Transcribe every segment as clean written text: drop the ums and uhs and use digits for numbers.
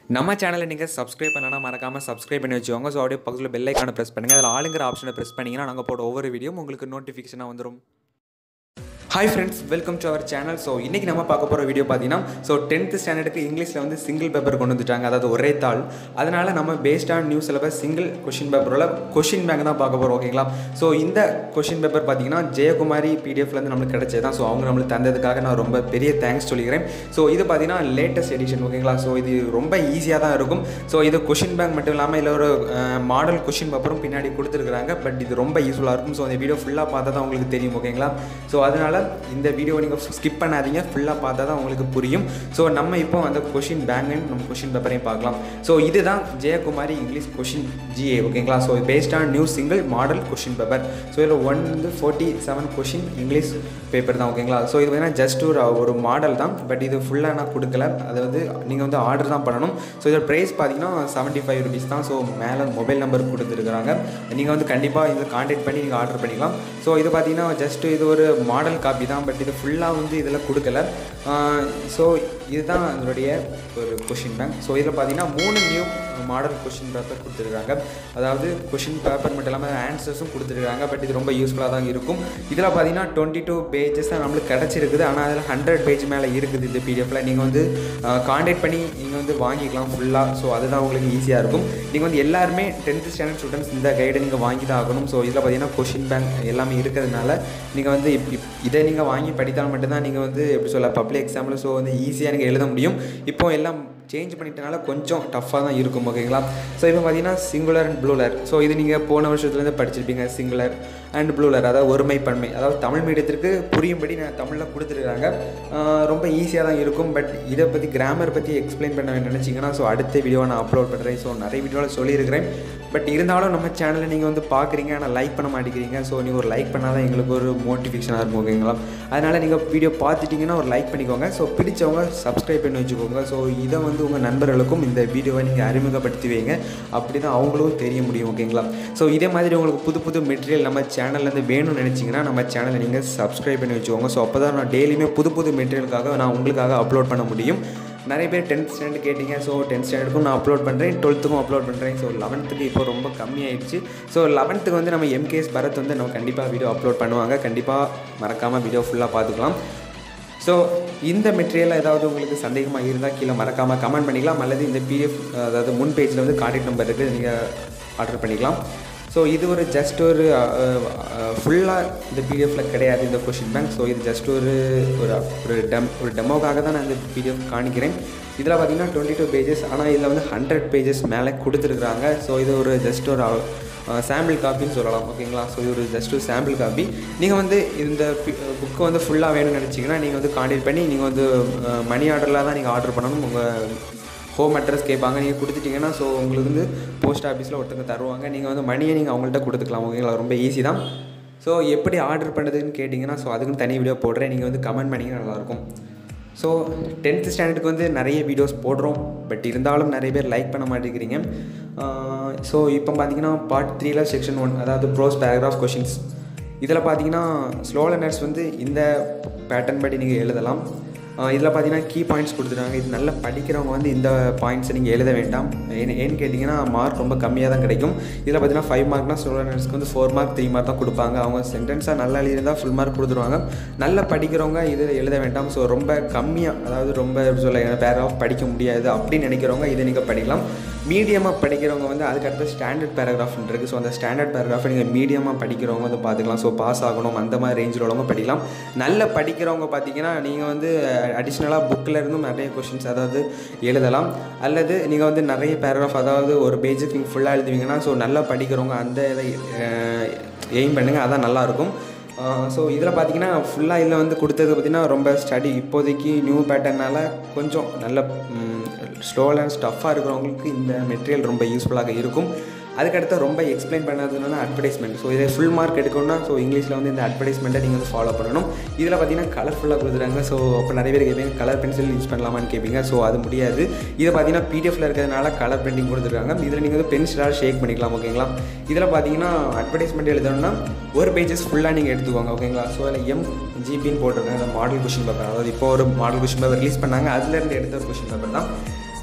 நம்ம சேனலை நீங்கள் சப்ஸ்கிரைப் பண்ணலாம் மறக்காமல் சப்ஸ்கிரைப் பண்ணி வச்சுக்கோங்க. ஸோ அப்படியே பக்கத்தில் பெல் ஐக்கானை ப்ரெஸ் பண்ணுங்கள். அதில் ஆளுங்கிற ஆப்ஷனை ப்ரெஸ் பண்ணிங்கன்னா நாங்கள் போட ஒவ்வொரு வீடியோ உங்களுக்கு நோட்டிஃபிகேஷனாக வந்துடும். Hi friends, welcome to our channel. So இன்றைக்கி நம்ம பார்க்க போகிற வீடியோ பார்த்தீங்கன்னா, ஸோ 10th ஸ்டாண்டர்டுக்கு இங்கிலீஷில் வந்து சிங்கிள் பேப்பர் கொண்டு வந்துட்டாங்க, அதாவது ஒரே தாள். அதனால் நம்ம based on new syllabus single question பேப்பரோட கொஷின் பேங்க் தான் பார்க்க போகிறோம், ஓகேங்களா? ஸோ இந்த கொஷின் பேப்பர் பார்த்தீங்கன்னா ஜெயக்குமாரி பிடிஎஃப்லேருந்து நம்மளுக்கு கிடைச்சது தான். ஸோ அவங்க நம்மளுக்கு தந்ததுக்காக நான் ரொம்ப பெரிய தேங்க்ஸ் சொல்லிக்கிறேன். ஸோ இது பார்த்தீங்கன்னா லேட்டஸ்ட் எடிஷன், ஓகேங்களா? ஸோ இது ரொம்ப ஈஸியாக தான் இருக்கும். ஸோ இது கொஷின் பேங்க் மட்டும் இல்லாமல் இல்லை ஒரு மாடல் கொஷின் பேப்பரும் பின்னாடி கொடுத்துருக்குறாங்க. பட் இது ரொம்ப யூஸ்ஃபுல்லாக இருக்கும். ஸோ இந்த வீடியோ ஃபுல்லாக பார்த்தா தான் உங்களுக்கு தெரியும், ஓகேங்களா? ஸோ அதனால் இந்த வீடியோவை நீங்கள் ஸ்கிப் பண்ணாதீங்க, ஃபுல்லாக பார்த்தா தான் உங்களுக்கு புரியும். ஸோ நம்ம இப்போ அந்த கொஷின் பேங்கையும் நம்ம கொஷின் பேப்பரையும் பார்க்கலாம். ஸோ இதுதான் ஜெயக்குமாரி இங்கிலீஷ் கொஷின் ஜிஏ, ஓகேங்களா? So based on new single model question paper. So இதில் 147 கொஷின் இங்கிலீஷ் பேப்பர் தான், ஓகேங்களா? ஸோ இது பார்த்தீங்கன்னா ஜஸ்ட் ஒரு மாடல் தான். பட் இது ஃபுல்லாக நான் கொடுக்கல, அதை வந்து நீங்கள் வந்து ஆர்டர் தான் பண்ணணும். ஸோ இதோட ப்ரைஸ் பார்த்தீங்கன்னா 75 rupees தான். ஸோ மேலே மொபைல் நம்பர் கொடுத்துருக்குறாங்க. நீங்கள் வந்து கண்டிப்பாக இதை கான்டாக்ட் பண்ணி நீங்கள் ஆர்டர் பண்ணிக்கலாம். ஸோ இது பார்த்தீங்கன்னா ஜஸ்ட் இது ஒரு மாடல் காப்பி தான். பட் இது ஃபுல்லாக வந்து இதில் கொடுக்கல. ஸோ இதுதான் அதனுடைய ஒரு கொஷின் பேங்க். ஸோ இதில் பார்த்தீங்கன்னா 3 நியூ மாடல் கொஷின் பேப்பர் கொடுத்துருக்காங்க. அதாவது கொஷின் பேப்பர் மட்டும் இல்லாமல் ஆன்சர்ஸும் கொடுத்துருக்காங்க. பட் இது ரொம்ப யூஸ்ஃபுல்லாக தான் இருக்கும். இதில் பார்த்தீங்கன்னா 22 பேஜஸ் தான் நம்மளுக்கு கிடச்சிருக்குது. ஆனால் அதில் 100 பேஜ் மேலே இருக்குது இந்த பிடிஎஃப்பில். நீங்கள் வந்து கான்டாக்ட் பண்ணி நீங்கள் வந்து வாங்கிக்கலாம் ஃபுல்லாக. ஸோ அதுதான் உங்களுக்கு ஈஸியாக இருக்கும். நீங்கள் வந்து எல்லாருமே 10th ஸ்டாண்டர்ட் ஸ்டூடெண்ட்ஸ் இந்த கைடை நீங்கள் வாங்கி தான் ஆகணும். ஸோ இதில் பார்த்தீங்கன்னா கொஷின் பேங்க் எல்லாமே இருக்கிறதுனால நீங்கள் வந்து இதை நீங்கள் வாங்கி படித்தால் மட்டும்தான் நீங்கள் வந்து எப்படி சொல்ல பப்ளிக் எக்ஸாமில் ஸோ வந்து ஈஸியாக நீங்கள் எழுத முடியும். இப்போ எல்லாம் சேஞ்ச் பண்ணிட்டனால கொஞ்சம் டஃப்பாக தான் இருக்கும், ஓகேங்களா? ஸோ இப்போ பார்த்தீங்கன்னா சிங்குலர் அண்ட் ப்ளூலர். ஸோ இது நீங்கள் போன வருஷத்துலேருந்து படிச்சிருப்பீங்க. சிங்குலர் அண்ட் ப்ளூலர், அதாவது ஒருமை பன்மை, அதாவது தமிழ் மீடியத்திற்கு புரியும்படி நான் தமிழில் கொடுத்துருக்காங்க. ரொம்ப ஈஸியாக தான் இருக்கும். பட் இதை பற்றி கிராமர் பற்றி எக்ஸ்பிளைன் பண்ண நினச்சிங்கன்னா ஸோ அடுத்த வீடியோவை நான் அப்லோட் பண்ணுறேன். ஸோ நிறைய வீடியோவில் சொல்லியிருக்கிறேன். பட் இருந்தாலும் நம்ம சேனலை நீங்கள் வந்து பார்க்குறீங்க, ஆனால் லைக் பண்ண மாட்டேங்கிறீங்க. ஸோ நீங்கள் ஒரு லைக் பண்ணால் தான் எங்களுக்கு ஒரு மோட்டிவேஷனாக இருக்கும், ஓகேங்களா? அதனால் நீங்கள் வீடியோ பார்த்துட்டிங்கன்னா ஒரு லைக் பண்ணிக்கோங்க. ஸோ பிடிச்சவங்க சப்ஸ்கிரைப் பண்ணி வச்சுக்கோங்க. ஸோ இதை வந்து உங்கள் நண்பர்களுக்கும் இந்த வீடியோவை நீங்கள் அறிமுகப்படுத்தி வைங்க. அப்படி தான் அவங்களும் தெரிய முடியும், ஓகேங்களா? ஸோ இதே மாதிரி உங்களுக்கு புது புது மெட்டீரியல் நம்ம சேனல்லேருந்து வேணும்னு நினச்சிங்கன்னா நம்ம சேனலை நீங்கள் சப்ஸ்கிரைப் பண்ணி வச்சுக்கோங்க. ஸோ அப்போ தான் நான் டெய்லியுமே புது புது மெட்டீரியலுக்காக நான் உங்களுக்காக அப்லோட் பண்ண முடியும். நிறைய பேர் 10th ஸ்டாண்டர்ட் கேட்டிங்க. ஸோ 10th ஸ்டாண்டர்டுக்கும் நான் அப்லோட் பண்ணுறேன், 12th அப்லோட் பண்ணுறேன். ஸோ 11th இப்போ ரொம்ப கம்மியாயிடுச்சு. ஸோ 11th வந்து நம்ம எம்கேஎஸ் பரத் வந்து நம்ம கண்டிப்பாக வீடியோ அப்லோட் பண்ணுவாங்க. கண்டிப்பாக மறக்காமல் வீடியோ ஃபுல்லாக பார்த்துக்கலாம். ஸோ இந்த மெட்டீரியல் ஏதாவது உங்களுக்கு சந்தேகமாக இருந்தால் கீழே மறக்காமல் கமெண்ட் பண்ணிக்கலாம். அல்லது இந்த பிடிஎஃப் அதாவது முன் பேஜில் வந்து கான்டாக்ட் நம்பர் இருக்குது, நீங்கள் ஆர்டர் பண்ணிக்கலாம். ஸோ இது ஒரு ஜஸ்ட் ஒரு ஃபுல்லாக இந்த பிடிஎஃப்பில் கிடையாது இந்த கொஷின் பேங்க். ஸோ இது ஜஸ்ட் ஒரு டெமோக்காக தான் நான் இந்த பிடிஎஃப் காணிக்கிறேன். இதில் பார்த்தீங்கன்னா 22 பேஜஸ், ஆனால் இதில் வந்து 100 பேஜஸ் மேலே கொடுத்துருக்குறாங்க. ஸோ இது ஒரு ஜஸ்ட் ஒரு சாம்பிள் காப்பின்னு சொல்லலாம், ஓகேங்களா? ஸோ இது ஒரு ஜஸ்ட் ஒரு சாம்பிள் காப்பி. நீங்கள் வந்து இந்த புக்கை வந்து ஃபுல்லாக வேணும்னு நினச்சிங்கன்னா நீங்கள் வந்து கான்டாக்ட் பண்ணி நீங்கள் வந்து மணி ஆர்டரில் தான் நீங்கள் ஆர்டர் பண்ணணும். உங்கள் ஹோம் அட்ரஸ் கேட்பாங்க, நீங்கள் கொடுத்துட்டிங்கன்னா ஸோ உங்களுக்கு வந்து போஸ்ட் ஆஃபீஸில் ஒருத்தங்க தருவாங்க. நீங்கள் வந்து மணியை நீங்கள் அவங்கள்ட்ட கொடுத்துக்கலாம், ஓகேங்களா? ரொம்ப ஈஸி தான். ஸோ எப்படி ஆர்டர் பண்ணுறதுன்னு கேட்டிங்கன்னா ஸோ அதுக்குன்னு தனி வீடியோ போடுறேன். நீங்கள் வந்து கமெண்ட் பண்ணிங்கன்னா நல்லாயிருக்கும். ஸோ 10th ஸ்டாண்டர்டுக்கு வந்து நிறைய வீடியோஸ் போடுறோம். பட் இருந்தாலும் நிறைய பேர் லைக் பண்ண மாட்டேங்கிறீங்க. ஸோ இப்போ பார்த்தீங்கன்னா பார்ட் 3ல செக்ஷன் 1, அதாவது ப்ரோஸ் பேராகிராஃப் கொஷின்ஸ். இதில் பார்த்தீங்கன்னா ஸ்லோ லேர்னர்ஸ் வந்து இந்த பேட்டர்ன் படி நீங்கள் எழுதலாம். இதில் பார்த்தீங்கன்னா கீ பாயிண்ட்ஸ் கொடுத்துருக்காங்க. இது நல்லா படிக்கிறவங்க வந்து இந்த பாயிண்ட்ஸை நீங்கள் எழுத வேண்டாம். ஏன்னு கேட்டிங்கன்னா மார்க் ரொம்ப கம்மியாக தான் கிடைக்கும். இதில் பார்த்தீங்கன்னா 5 மார்க்னா ஸ்டூடெண்ட்ஸ்க்கு வந்து 4 மார்க் 3 மார்க் தான் கொடுப்பாங்க. அவங்க சென்டென்ஸாக நல்லா எழுதியிருந்தால் ஃபுல் மார்க் கொடுத்துருவாங்க. நல்லா படிக்கிறவங்க இது எழுத வேண்டாம். ஸோ ரொம்ப கம்மியாக, அதாவது ரொம்ப சொல்ல பேராகிராஃப் படிக்க முடியாது அப்படின்னு நினைக்கிறவங்க இதை நீங்கள் படிக்கலாம். மீடியமாக படிக்கிறவங்க வந்து அதுக்கடுத்து ஸ்டாண்டர்ட் பேராகிராஃப்னு இருக்குது. ஸோ அந்த ஸ்டாண்டர்ட் பேராகிராஃபை நீங்கள் மீடியமாக படிக்கிறவங்க வந்து பார்த்துக்கலாம். ஸோ பாஸ் ஆகணும் அந்த மாதிரி ரேஞ்சில் உள்ளவங்க படிக்கலாம். நல்ல படிக்கிறவங்க பார்த்தீங்கன்னா நீங்கள் வந்து அடிஷ்னலாக புக்கில் இருந்தும் நிறைய கொஷின்ஸ் அதாவது எழுதலாம். அல்லது நீங்கள் வந்து நிறைய பேராகிராஃப், அதாவது ஒரு பேஜுக்கு நீங்கள் ஃபுல்லாக எழுதுவீங்கன்னா ஸோ நல்லா படிக்கிறவங்க அந்த இதை எய்ம் பண்ணுங்கள், அதான் நல்லாயிருக்கும். ஸோ இதில் பார்த்தீங்கன்னா ஃபுல்லாக இதில் வந்து கொடுத்தது பார்த்திங்கன்னா ரொம்ப ஸ்டடி இப்போதைக்கு நியூ பேட்டர்னால் கொஞ்சம் நல்ல ஸ்லோ அண்ட் ஸ்டஃப்பாக இருக்கிறவங்களுக்கு இந்த மெட்டீரியல் ரொம்ப யூஸ்ஃபுல்லாக இருக்கும். அதுக்கடுத்து ரொம்ப எக்ஸ்பிளைன் பண்ணதுனால அட்வர்டைஸ்மெண்ட். ஸோ இதை ஃபுல் மார்க் எடுக்கணும்னா ஸோ இங்கிலீஷில் வந்து இந்த அட்வர்டைஸ்மெண்ட்டை நீங்கள் வந்து ஃபாலோ பண்ணணும். இதில் பார்த்தீங்கன்னா கலர்ஃபுல்லாக கொடுத்துருக்காங்க. ஸோ அப்போ நிறைய பேர் கேட்பீங்க கலர் பென்சில் யூஸ் பண்ணலாமான்னு கேட்பீங்க. ஸோ அது முடியாது. இதை பார்த்தீங்கன்னா பிடிஎஃப்ல இருக்கிறதுனால கலர் பெயிண்டிங் கொடுத்துருக்காங்க. இதில் நீங்கள் வந்து பென்சிலாக ஷேக் பண்ணிக்கலாம், ஓகேங்களா? இதில் பார்த்தீங்கன்னா அட்வர்டைஸ்மெண்ட் எழுதணும்னா ஒரு பேஜஸ் ஃபுல்லாக நீங்கள் எடுத்துக்கோங்க, ஓகேங்களா? ஸோ அதில் MGPன்னு போட்டிருக்காங்க. அந்த மாடல் கொஷின் பேப்பர், அதாவது இப்போ ஒரு மாடல் கொஷின் பேப்பர் ரிலீஸ் பண்ணாங்க, அதுலேருந்து எடுத்த ஒரு கொஷின் பேப்பர் தான்.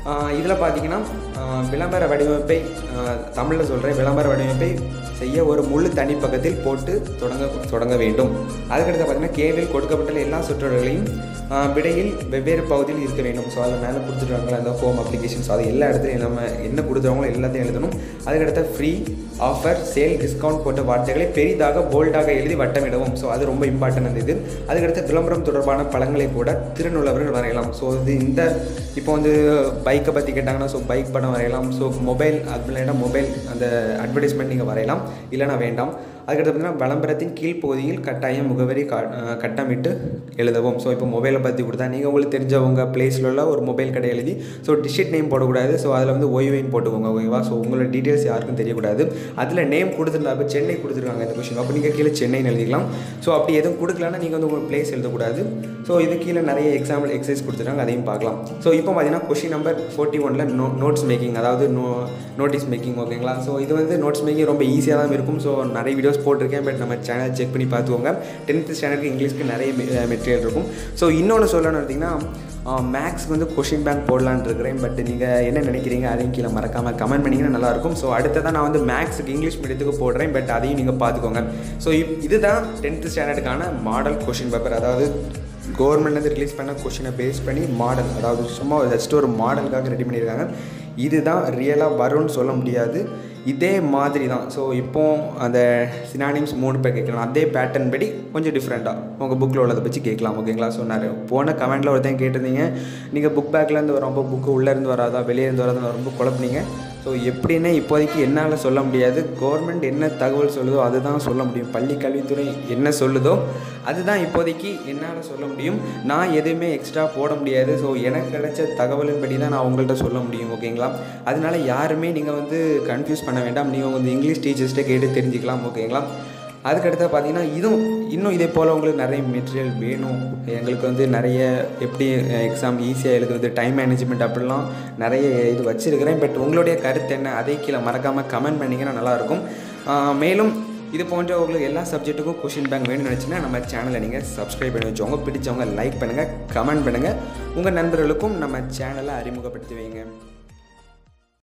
இதில் பார்த்தீங்கன்னா விளம்பர வடிவமைப்பை தமிழில் சொல்கிறேன், விளம்பர வடிவமைப்பை செய்ய ஒரு முழு தனிப்பக்கத்தில் போட்டு தொடங்க வேண்டும். அதுக்கடுத்து பார்த்தீங்கன்னா கேள்வியில் கொடுக்கப்பட்ட எல்லா சொற்றொடர்களையும் விடையில் வெவ்வேறு பகுதியில் இருக்க வேண்டும். ஸோ அதில் மேலே கொடுத்துருக்காங்களா அந்த ஹோம் அப்ளிகேஷன்ஸ் அது எல்லா இடத்துலையும் நம்ம என்ன கொடுத்துருவாங்களோ எல்லாத்தையும் எழுதணும். அதுக்கடுத்து ஃப்ரீ, ஆஃபர், சேல், டிஸ்கவுண்ட் போன்ற வார்த்தைகளை பெரிதாக போல்டாக எழுதி வட்டமிடவும். ஸோ அது ரொம்ப இம்பார்ட்டன்ட் இது. அதுக்கடுத்து விளம்பரம் தொடர்பான படங்களை கூட திறனுள்ளவர்கள் வரையலாம். ஸோ இது இப்போ வந்து பைக்கை பற்றி கேட்டாங்கன்னா ஸோ பைக் படம் வரையலாம். ஸோ மொபைல் அப்படின்னா மொபைல் அந்த அட்வர்டைஸ்மெண்ட் நீங்கள் வரையலாம், இல்லைனா வேண்டாம். அதுக்கடுத்து பார்த்தீங்கன்னா விளம்பரத்தின் கீழ்ப்பகுதியில் கட்டாயம் முகவரி கட்டமிட்டு எழுதவும். ஸோ இப்போ மொபைலை பற்றி கொடுத்தா நீங்கள் உங்களுக்கு தெரிஞ்சவங்க பிளேஸில் உள்ள ஒரு மொபைல் கடை எழுதி ஸோ டிஸ்ட்ரிக்ட் நேம் போடக்கூடாது. ஸோ அதில் வந்து ஓய்வைன்னு போட்டுக்கோங்க, ஓகேவா? ஸோ உங்களோட டீட்டெயில்ஸ் யாருக்கும் தெரியக்கூடாது. அதில் நேம் கொடுத்துருந்தா இப்போ சென்னை கொடுத்துருக்காங்க இந்த கொஷின், அப்போ நீங்கள் கீழே சென்னைன்னு எழுதிக்கலாம். ஸோ அப்படி எதுவும் கொடுக்கலன்னா நீங்கள் வந்து உங்கள் பிளேஸ் எழுதக்கூடாது. ஸோ இது கீழே நிறைய எக்ஸாம்பிள் எக்ஸசைஸ் கொடுத்துருக்காங்க, அதையும் பார்க்கலாம். ஸோ இப்போ பார்த்தீங்கன்னா கொஷின் நம்பர் 41 நோட்ஸ் மேக்கிங், அதாவது நோட்டீஸ் மேக்கிங், ஓகேங்களா? ஸோ இது வந்து நோட்ஸ் மேக்கிங் ரொம்ப ஈஸியாக தான் இருக்கும். ஸோ நிறைய வீடியோஸ் போட்டிருக்கேன், பட் நம்ம சேனல் செக் பண்ணி பார்த்துக்கோங்க. 10th ஸ்டாண்டர்டுக்கு இங்கிலீஷ்க்கு நிறைய மெட்டீரியல் இருக்கும். ஸோ இன்னொன்று சொல்லணும்னு பார்த்தீங்கன்னா மேக்ஸ்க்கு வந்து கொஷின் பேங்க் போடலான்னு இருக்கிறேன். பட் நீங்கள் என்ன நினைக்கிறீங்க அதையும் கீழே மறக்காமல் கமெண்ட் பண்ணிங்கன்னா நல்லாயிருக்கும். ஸோ அடுத்ததான் நான் வந்து மேக்ஸுக்கு இங்கிலீஷ் மீடியத்துக்கு போடுறேன், பட் அதையும் நீங்கள் பார்த்துக்கோங்க. ஸோ இதுதான் 10th ஸ்டாண்டர்டுக்கான மாடல் கொஷின் பேப்பர், அதாவது கவர்மெண்ட்லேருந்து ரிலீஸ் பண்ண கொஷினை பேஸ் பண்ணி மாடல், அதாவது சும்மா ஜஸ்ட் ஒரு மாடலுக்காக ரெடி பண்ணியிருக்காங்க. இதுதான் ரியலாக வரும்னு சொல்ல முடியாது, இதே மாதிரி தான். ஸோ இப்போது அந்த சினானிம்ஸ் 3 பேர் கேட்கலாம், அதே பேட்டர்ன் படி கொஞ்சம் டிஃப்ரெண்ட்டாக உங்கள் புக்கில் உள்ளதை வச்சு கேட்கலாம், ஓகேங்களா? ஸோ நிறைய போன கமெண்ட்டில் ஒருத்தன் கேட்டிருந்தீங்க, நீங்கள் புக் பேக்லேருந்து வரோம், அப்போ புக்கு உள்ளேருந்து வராதா வெளியேருந்து வராதா ரொம்ப குழப்பினீங்க. ஸோ எப்படின்னே இப்போதைக்கு என்னால் சொல்ல முடியாது. கவர்மெண்ட் என்ன தகவல் சொல்லுதோ அதுதான் சொல்ல முடியும், பள்ளி கல்வித்துறை என்ன சொல்லுதோ அதுதான் இப்போதைக்கு என்னால் சொல்ல முடியும். நான் எதுவுமே எக்ஸ்ட்ரா போட முடியாது. ஸோ எனக்கு கிடைச்ச தகவலின்படி தான் நான் உங்கள்கிட்ட சொல்ல முடியும், ஓகேங்களா? அதனால யாருமே நீங்கள் வந்து கன்ஃபியூஸ் பண்ண வேண்டாம், நீங்கள் வந்து இங்கிலீஷ் டீச்சர்ஸ்ட்டே கேட்டு தெரிஞ்சுக்கலாம், ஓகேங்களா? அதுக்கடுத்து பார்த்தீங்கன்னா இன்னும் இதே போல் உங்களுக்கு நிறைய மெட்டீரியல் வேணும். எங்களுக்கு வந்து நிறைய எப்படி எக்ஸாம் ஈஸியாக எழுதுவது, டைம் மேனேஜ்மெண்ட் அப்படிலாம் நிறைய இது வச்சுருக்கிறேன். பட் உங்களுடைய கருத்து என்ன அதை கீழே மறக்காமல் கமெண்ட் பண்ணிங்கன்னா நல்லாயிருக்கும். மேலும் இது போன்ற உங்களுக்கு எல்லா சப்ஜெக்ட்டுக்கும் கொஷின் பேங்க் வேணும்னு நினச்சிங்கன்னா நம்ம சேனலை நீங்கள் சப்ஸ்கிரைப் பண்ணி வச்சவங்க, பிடிச்சவங்க லைக் பண்ணுங்கள், கமெண்ட் பண்ணுங்கள், உங்கள் நண்பர்களுக்கும் நம்ம சேனலை அறிமுகப்படுத்தி வைங்க.